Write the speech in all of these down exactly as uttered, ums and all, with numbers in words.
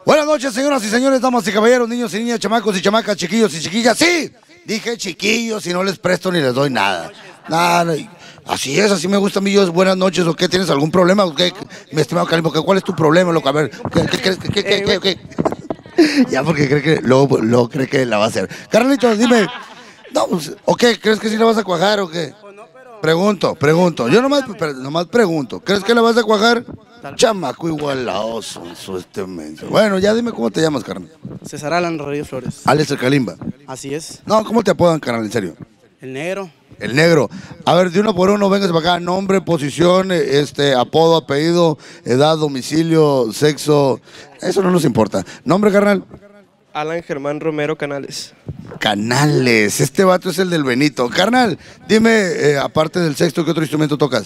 Buenas noches, señoras y señores, damas y caballeros, niños y niñas, chamacos y chamacas, chiquillos y chiquillas. Sí, dije chiquillos y no les presto ni les doy nada. Nada, así es, así me gusta a mí. Yo, buenas noches, ¿o qué? ¿Tienes algún problema? ¿O qué? Mi estimado Kalimbo, ¿cuál es tu problema, loco? A ver, ¿qué, qué, qué, qué, qué, qué, qué? Ya, porque cree que, luego, luego cree que la va a hacer. Carnalito, dime, no, pues, ¿o qué? ¿Crees que sí la vas a cuajar o qué? Pregunto, pregunto. Yo nomás, nomás pregunto. ¿Crees que la vas a cuajar? Chamaco igualadoso, este menso. Bueno, ya dime cómo te llamas, carnal. César Alan Rodríguez Flores. Alex el Kalimba. Así es. No, ¿cómo te apodan, carnal? En serio. El negro. El negro. A ver, de uno por uno, vengas para acá. Nombre, posición, este, apodo, apellido, edad, domicilio, sexo. Eso no nos importa. Nombre, carnal. Alan Germán Romero Canales. Canales. Este vato es el del Benito. Carnal, dime, eh, aparte del sexto, ¿qué otro instrumento tocas?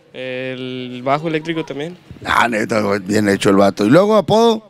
El bajo eléctrico también. Ah, neta, güey, bien hecho el vato. ¿Y luego apodo?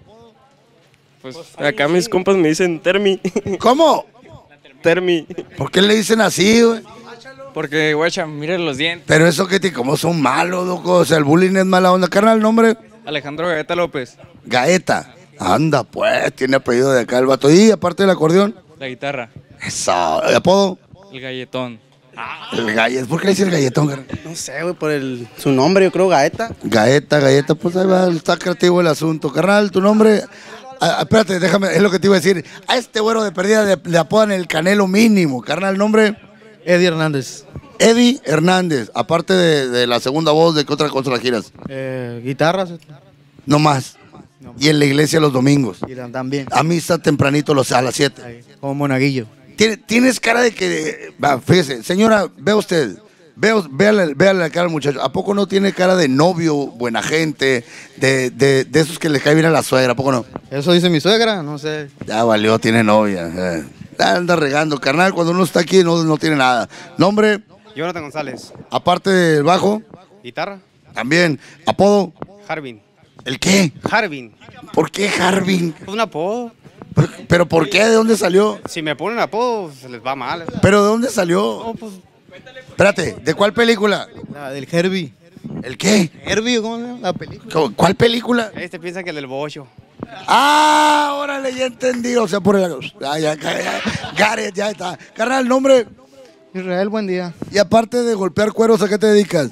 Pues acá mis compas me dicen Termi. ¿Cómo? Termi. ¿Por qué le dicen así, güey? Porque, guacha, miren los dientes. Pero eso que te, como son malos, loco. O sea, el bullying es mala onda. Carnal, nombre. Alejandro Gaeta López. Gaeta. Anda, pues, tiene apellido de acá el vato. Y aparte del acordeón. La guitarra. Eso. ¿Apodo? El galletón. El galletón. ¿Por qué le dicen el galletón, carnal? No sé, güey, por el, su nombre, yo creo, Gaeta. Gaeta, Gaeta, pues ahí va, está creativo el asunto. Carnal, tu nombre. Ah, espérate, déjame, es lo que te iba a decir. A este güero de perdida le, le apodan el Canelo mínimo. Carnal, nombre. Eddie Hernández. Eddie Hernández. Aparte de, de la segunda voz, ¿de qué otra cosa la giras? Eh, guitarras. No más. No. Y en la iglesia los domingos. Y también. A misa tempranito, los, a las siete. Ahí, como monaguillo. Tiene- Tienes cara de que... Va, fíjese, señora, vea usted. Vea, véale, véale la cara al muchacho. ¿A poco no tiene cara de novio, buena gente, de, de, de esos que le cae bien a la suegra? ¿A poco no? Eso dice mi suegra, no sé. Ya valió, tiene novia. eh. Anda regando, carnal. Cuando uno está aquí no, no tiene nada. Nombre, Jonathan González. aparte del bajo, Guitarra. también. Apodo, Harvin. ¿el qué? Harvin. ¿Por qué Harvin? Un apodo. ¿Pero, pero por qué? ¿De dónde salió? Si me ponen apodo, se les va mal. ¿Pero de dónde salió? No, pues, Espérate, ¿de cuál película? La del Herbie. ¿El qué? Herbie, ¿cómo se llama? La película. ¿Cu- ¿Cuál película? este piensa que el del bocho. Ah, órale, ya entendí. O sea, por el... Ah, ya, ya, ya, got it, ya está. Carnal, nombre. Israel, buen día. Y aparte de golpear cueros, ¿a qué te dedicas?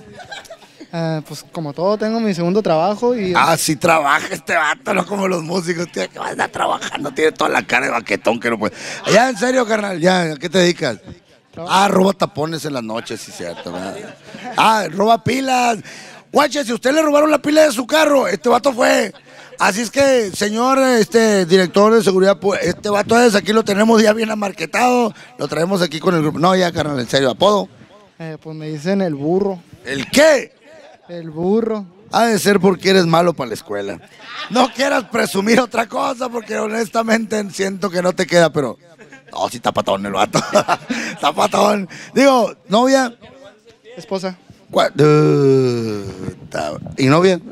Eh, pues como todo, tengo mi segundo trabajo y... Ah, sí trabaja este vato, no como los músicos, tío, que va a estar trabajando, tiene toda la cara de baquetón que no puede. Ya, en serio, carnal, ya, ¿a qué te dedicas? Ah, roba tapones en las noches, sí, cierto. ¿verdad? Ah, roba pilas. Guache, si usted le robaron la pila de su carro, este vato fue. Así es que, señor este director de seguridad, pues, este vato es, aquí lo tenemos ya bien amarquetado, lo traemos aquí con el grupo. No, ya, carnal, en serio, apodo. eh, pues me dicen el burro. ¿El qué? El burro. Ha de ser porque eres malo para la escuela. No quieras presumir otra cosa porque honestamente siento que no te queda, pero... No, sí está patón el vato. Está patón. Digo, novia... Esposa. ¿Cuál? Uh, ta- ¿Y novia?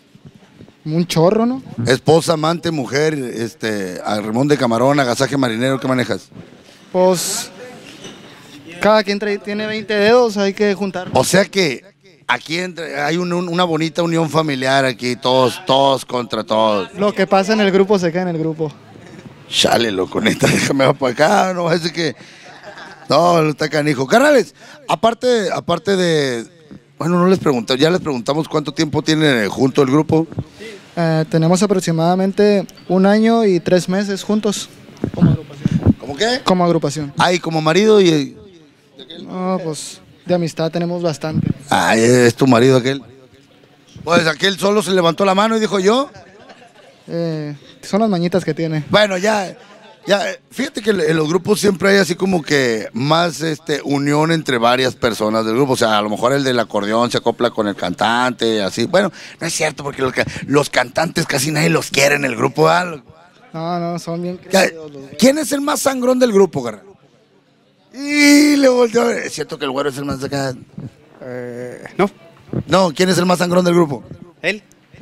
Un chorro, ¿no? Esposa, amante, mujer, este, a Ramón de Camarón, agasaje marinero, ¿qué manejas? Pues... Cada quien trae- tiene veinte dedos, hay que juntar. O sea que aquí entre- hay un- un- una bonita unión familiar aquí, todos, todos contra todos. Lo que pasa en el grupo se queda en el grupo. Chale, loco, neta, déjame va para acá, no va a decir que... No, no está canijo. Carnales, aparte, aparte de... Bueno, no les pregunté, ya les preguntamos cuánto tiempo tienen junto el grupo. Eh, tenemos aproximadamente un año y tres meses juntos como agrupación. ¿Cómo qué? Como agrupación. Ay, como marido y... No, pues de amistad tenemos bastante. Ay, es tu marido aquel. Pues aquel solo se levantó la mano y dijo yo. Eh, son las mañitas que tiene. Bueno, ya, ya, fíjate que en los grupos siempre hay así como que más este, unión entre varias personas del grupo. O sea, a lo mejor el del acordeón se acopla con el cantante, así. Bueno, no es cierto porque los, ca- los cantantes casi nadie los quiere en el grupo. ¿verdad? No, no, son bien Ya, queridos los güeyes. ¿quién es el más sangrón del grupo, carnal? Y le volteó a ver. Es cierto que el güero es el más acá. Eh, no. No, ¿quién es el más sangrón del grupo? Él.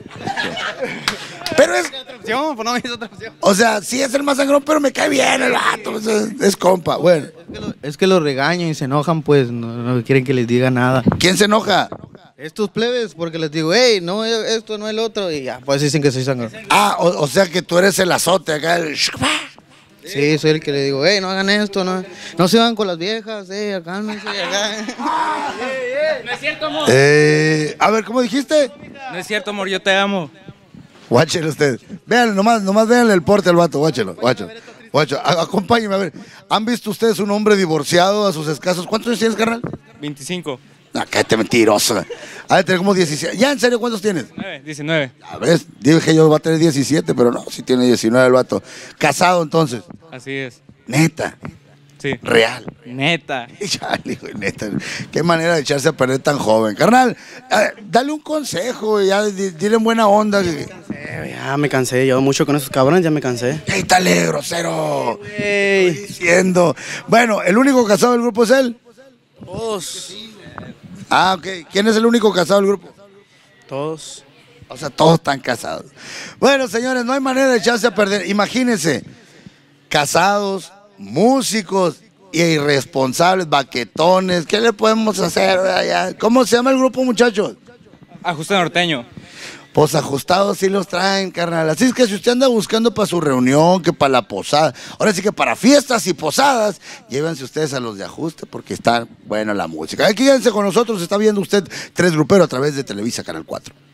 Pero es, Otra opción, pues no es otra opción. o sea, sí es el más sangrón, pero me cae bien el vato. o sea, es compa, bueno. Es que lo regañan y se enojan, pues no, no quieren que les diga nada. ¿Quién se enoja? Estos plebes, porque les digo, hey, no, esto no es el otro, y ya, pues dicen que soy sangrón. Ah, o, o sea que tú eres el azote acá. El... Sí, soy el que le digo, hey, no hagan esto, no, no se van con las viejas, eh, cálmense, acá. No es cierto, amor. Eh, a ver, ¿cómo dijiste? No es cierto, amor, yo te amo. Guáchelo usted. Véanle, nomás, nomás véanle el porte al vato, guáchelo, guáchelo. Guacho, a- acompáñeme a ver. ¿Han visto ustedes un hombre divorciado a sus escasos? ¿Cuántos años tienes, carnal? veinticinco. Ah, cállate mentiroso. A ver, tener como diecisiete. ¿Ya en serio cuántos tienes? nueve, diecinueve. A ver, dije yo va a tener diecisiete, pero no, sí tiene diecinueve el vato. Casado entonces. Así es. Neta, Sí. real. Neta. Chale, güey, neta. Qué manera de echarse a perder tan joven. Carnal, a ver, dale un consejo, ya, di- dile en buena onda. que- Eh, ya me cansé, yo mucho con esos cabrones, ya me cansé. ¡Ey, dale, grosero! Ey, Estoy diciendo. Bueno, ¿el único casado del grupo es él? todos, Ah, ok. ¿Quién es el único casado del grupo? todos. O sea, todos están casados. Bueno, señores, no hay manera de echarse a perder. Imagínense, casados, músicos e irresponsables, baquetones. ¿Qué le podemos hacer? Ya? ¿Cómo se llama el grupo, muchachos? Ajuste norteño. Pues ajustados sí los traen, carnal. Así es que si usted anda buscando para su reunión, que para la posada, ahora sí que para fiestas y posadas, llévense ustedes a los de ajuste porque está buena la música. Aquí quédense con nosotros, está viendo usted Tres Grupero a través de Televisa Canal cuatro.